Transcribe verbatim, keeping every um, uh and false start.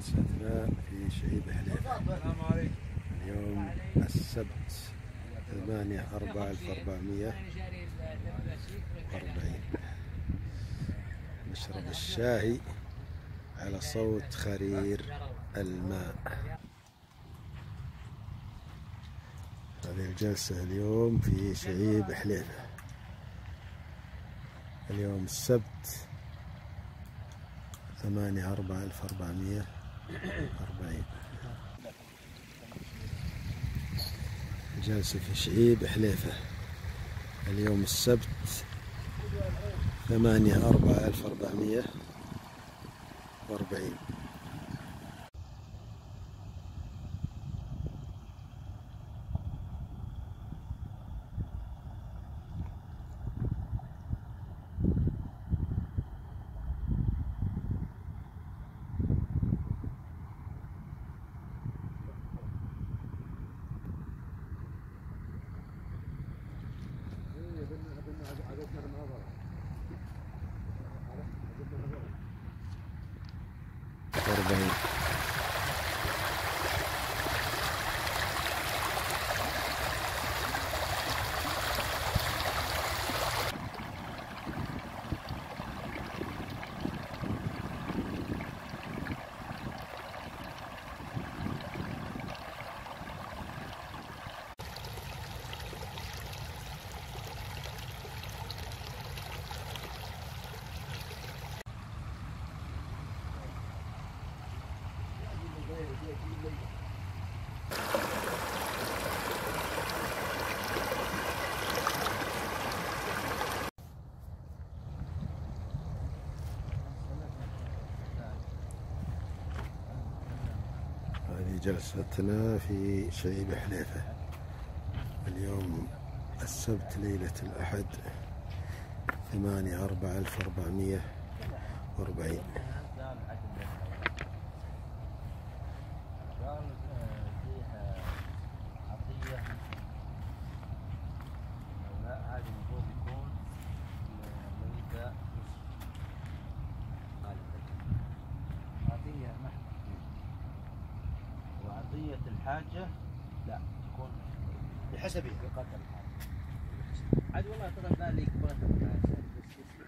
جلستنا في شعيب حليفة. اليوم السبت ثمانية أربعة ألف وأربعمية وأربعين. نشرب الشاهي على صوت خرير الماء. هذه الجلسة اليوم في شعيب حليفة، اليوم السبت ثمانية أربعة ألف وأربعمية وأربعين. جالسة في شعيب حليفة اليوم السبت ثمانية أربعة ألف وأربعمية وأربعين. أربعين. هذه جلستنا في شعيب حليفة اليوم السبت ليلة الأحد ثمانية أربعة ألف وأربعمية وأربعين. وعطية الحاجة لا تكون بحسب بقدر الحاجة. عاد والله ترى ذلك بغيت